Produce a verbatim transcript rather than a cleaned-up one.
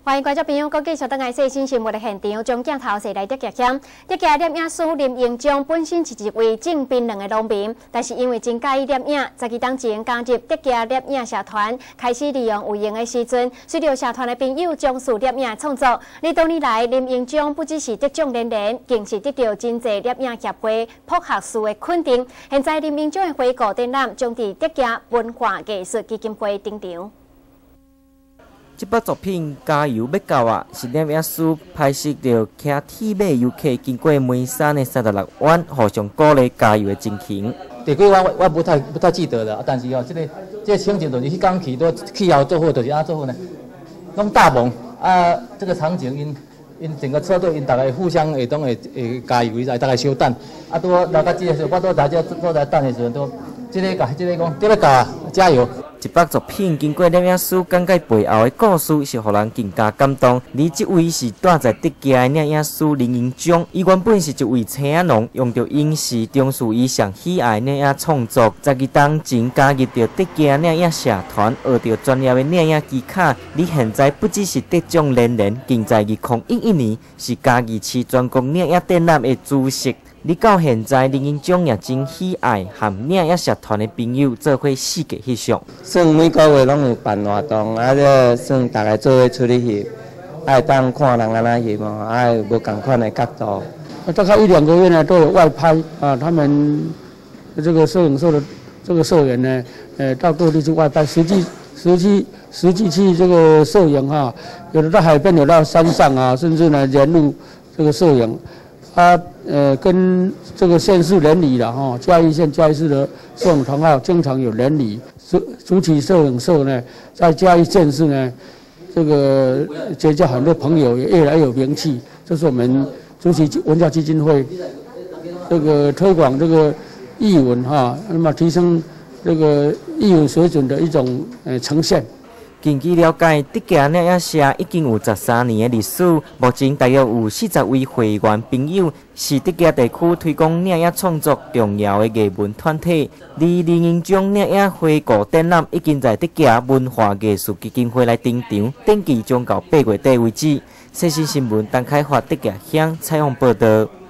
欢迎观众朋友，继续登来最新新闻的现场，将镜头摄来德吉乡。德吉摄影师林英章本身是一位正槟榔的农民，但是因为真介意摄影，十二年前加入德吉摄影社团，开始利用有闲的时阵，随着社团的朋友从事摄影创作。而多年来，林英章不只是得奖连连，更是得到真侪摄影协会普学士的肯定。现在林英章的回顾展览将伫德吉文化艺术基金会登场。 这部作品《加油要到啊》是摄影师拍摄着骑铁马游客经过梅山的三十六弯，互相鼓励加油的情形。 地几我我不太不太记得了，但是哦，这个这个情景就是迄刚去都气候做好，就是安做好呢，拢大梦啊！这个场景因因整个车队因大家互相会当会会加油，来大家相等。啊，拄我来到这个时候，我都大家都在等的时候都，这个甲这个讲，这个加加油。 一部作品经过摄影师讲解背后的故事，是让人更加感动。而这位是住在德吉的摄影师林英章，伊原本是一位青农，用着影视重视伊上喜爱的摄影创作。十二年前加入到德吉摄影社团，学着专业的摄影技巧。你现在不只是得奖连连，更在二零一一年是嘉义市全国摄影展览的主席。 你到现在，林英章也真喜爱和摄影社团的朋友做伙四处翕相。 算每个月拢有办活动，啊，这算大家做伙出去翕，爱当看人安那翕嘛，爱无同款的角度。 大概一两个月呢，都有外拍啊，他们这个摄影社的这个社员呢，呃，到各地去外拍，实际实际实际去这个摄影哈，有的到海边，有到山上啊，甚至呢沿路这个摄影。 他呃跟这个县市联谊了哈，嘉义县嘉义市的摄影同好经常有联谊，主主体摄影社呢，在嘉义县市呢，这个结交很多朋友，也越来越有名气。这是我们主体文教基金会这个推广这个艺文哈，那么提升这个艺文水准的一种呃呈现。 根据了解，德吉摄影社已经有十三年的历史，目前大约有四十位会员朋友，是德吉地区推广摄影创作重要的艺文团体。而林英章摄影回顾展览已经在德吉文化艺术基金会来登场，展期将到八月底为止。最新新闻，陈开发德吉乡采访报道。